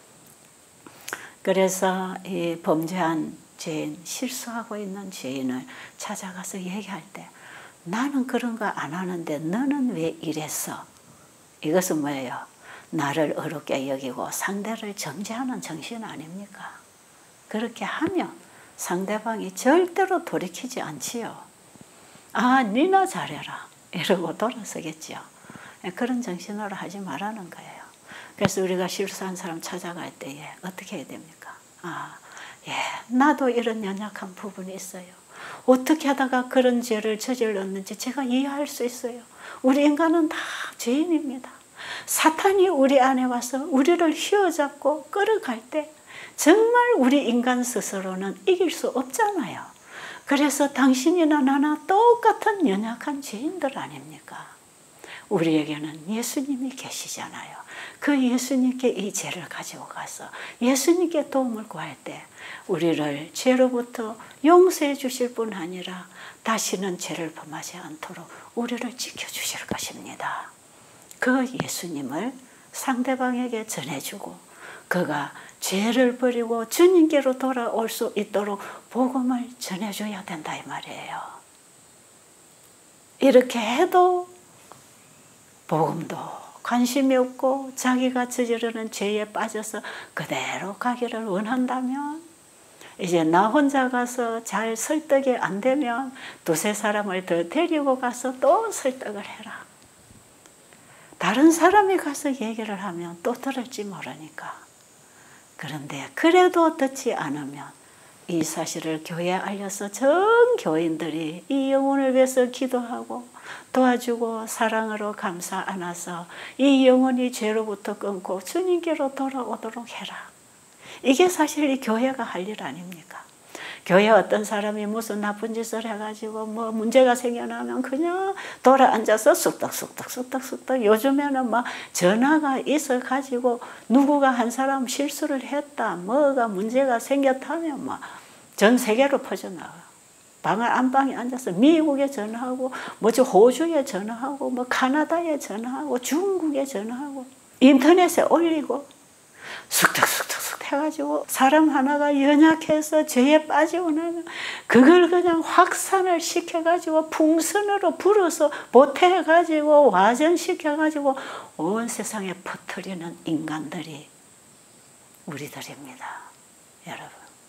그래서 이 범죄한 죄인, 실수하고 있는 죄인을 찾아가서 얘기할 때 나는 그런 거 안 하는데 너는 왜 이랬어? 이것은 뭐예요? 나를 어렵게 여기고 상대를 정죄하는 정신 아닙니까? 그렇게 하면 상대방이 절대로 돌이키지 않지요. 아, 니나 잘해라 이러고 돌아서겠죠. 그런 정신으로 하지 말라는 거예요. 그래서 우리가 실수한 사람 찾아갈 때에 어떻게 해야 됩니까? 아, 예, 나도 이런 연약한 부분이 있어요. 어떻게 하다가 그런 죄를 저질렀는지 제가 이해할 수 있어요. 우리 인간은 다 죄인입니다. 사탄이 우리 안에 와서 우리를 휘어잡고 끌어갈 때 정말 우리 인간 스스로는 이길 수 없잖아요. 그래서 당신이나 나나 똑같은 연약한 죄인들 아닙니까? 우리에게는 예수님이 계시잖아요. 그 예수님께 이 죄를 가지고 가서 예수님께 도움을 구할 때 우리를 죄로부터 용서해 주실 뿐 아니라 다시는 죄를 범하지 않도록 우리를 지켜주실 것입니다. 그 예수님을 상대방에게 전해주고 그가 죄를 버리고 주님께로 돌아올 수 있도록 복음을 전해줘야 된다 이 말이에요. 이렇게 해도 복음도 관심이 없고 자기가 저지르는 죄에 빠져서 그대로 가기를 원한다면 이제 나 혼자 가서 잘 설득이 안 되면 두세 사람을 더 데리고 가서 또 설득을 해라. 다른 사람이 가서 얘기를 하면 또 들을지 모르니까. 그런데 그래도 듣지 않으면 이 사실을 교회에 알려서 전 교인들이 이 영혼을 위해서 기도하고 도와주고 사랑으로 감사 안아서 이 영혼이 죄로부터 끊고 주님께로 돌아오도록 해라. 이게 사실 이 교회가 할 일 아닙니까? 교회 어떤 사람이 무슨 나쁜 짓을 해가지고 뭐 문제가 생겨나면 그냥 돌아앉아서 쑥덕쑥덕 요즘에는 막 전화가 있어가지고 누구가 한 사람 실수를 했다 뭐가 문제가 생겼다면 막 전 세계로 퍼져나가. 방을 안방에 앉아서 미국에 전화하고 뭐 호주에 전화하고 뭐 카나다에 전화하고 중국에 전화하고 인터넷에 올리고 쑥덕쑥덕 해가지고 사람 하나가 연약해서 죄에 빠지고 나면 그걸 그냥 확산을 시켜가지고 풍선으로 불어서 보태가지고 와전시켜가지고 온 세상에 퍼뜨리는 인간들이 우리들입니다. 여러분,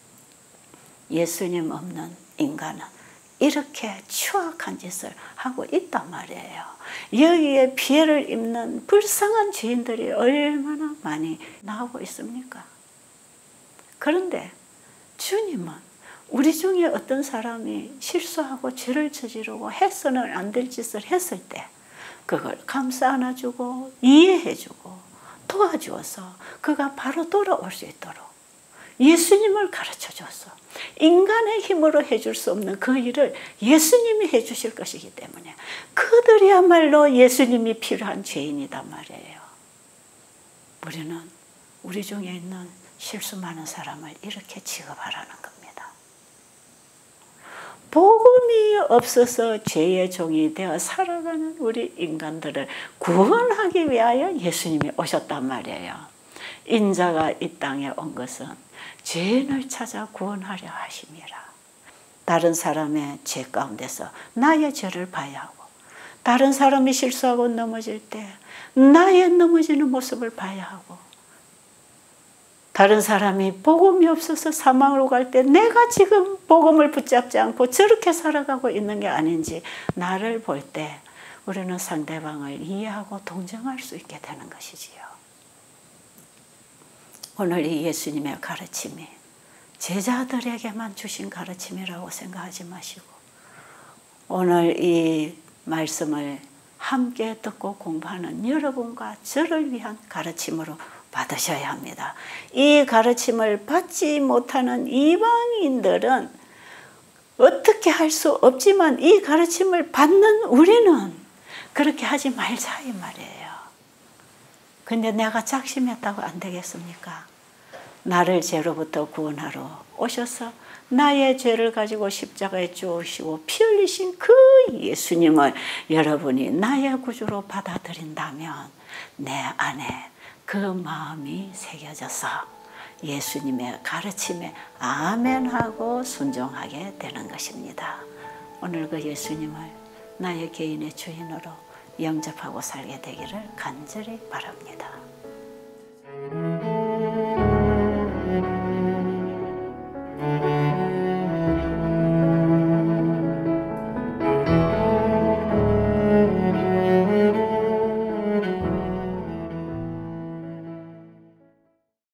예수님 없는 인간은 이렇게 추악한 짓을 하고 있단 말이에요. 여기에 피해를 입는 불쌍한 죄인들이 얼마나 많이 나오고 있습니까? 그런데 주님은 우리 중에 어떤 사람이 실수하고 죄를 저지르고 해서는 안 될 짓을 했을 때 그걸 감싸 안아주고 이해해주고 도와주어서 그가 바로 돌아올 수 있도록 예수님을 가르쳐줘서 인간의 힘으로 해줄 수 없는 그 일을 예수님이 해주실 것이기 때문에 그들이야말로 예수님이 필요한 죄인이단 말이에요. 우리는 우리 중에 있는 실수 많은 사람을 이렇게 취급하라는 겁니다. 복음이 없어서 죄의 종이 되어 살아가는 우리 인간들을 구원하기 위하여 예수님이 오셨단 말이에요. 인자가 이 땅에 온 것은 죄인을 찾아 구원하려 하심이라. 다른 사람의 죄 가운데서 나의 죄를 봐야 하고, 다른 사람이 실수하고 넘어질 때 나의 넘어지는 모습을 봐야 하고, 다른 사람이 복음이 없어서 사망으로 갈 때 내가 지금 복음을 붙잡지 않고 저렇게 살아가고 있는 게 아닌지 나를 볼 때 우리는 상대방을 이해하고 동정할 수 있게 되는 것이지요. 오늘 이 예수님의 가르침이 제자들에게만 주신 가르침이라고 생각하지 마시고, 오늘 이 말씀을 함께 듣고 공부하는 여러분과 저를 위한 가르침으로 받으셔야 합니다. 이 가르침을 받지 못하는 이방인들은 어떻게 할 수 없지만 이 가르침을 받는 우리는 그렇게 하지 말자 이 말이에요. 근데 내가 작심했다고 안 되겠습니까? 나를 죄로부터 구원하러 오셔서 나의 죄를 가지고 십자가에 죽으시고 피 흘리신 그 예수님을 여러분이 나의 구주로 받아들인다면 내 안에 그 마음이 새겨져서 예수님의 가르침에 아멘하고 순종하게 되는 것입니다. 오늘 그 예수님을 나의 개인의 주인으로 영접하고 살게 되기를 간절히 바랍니다.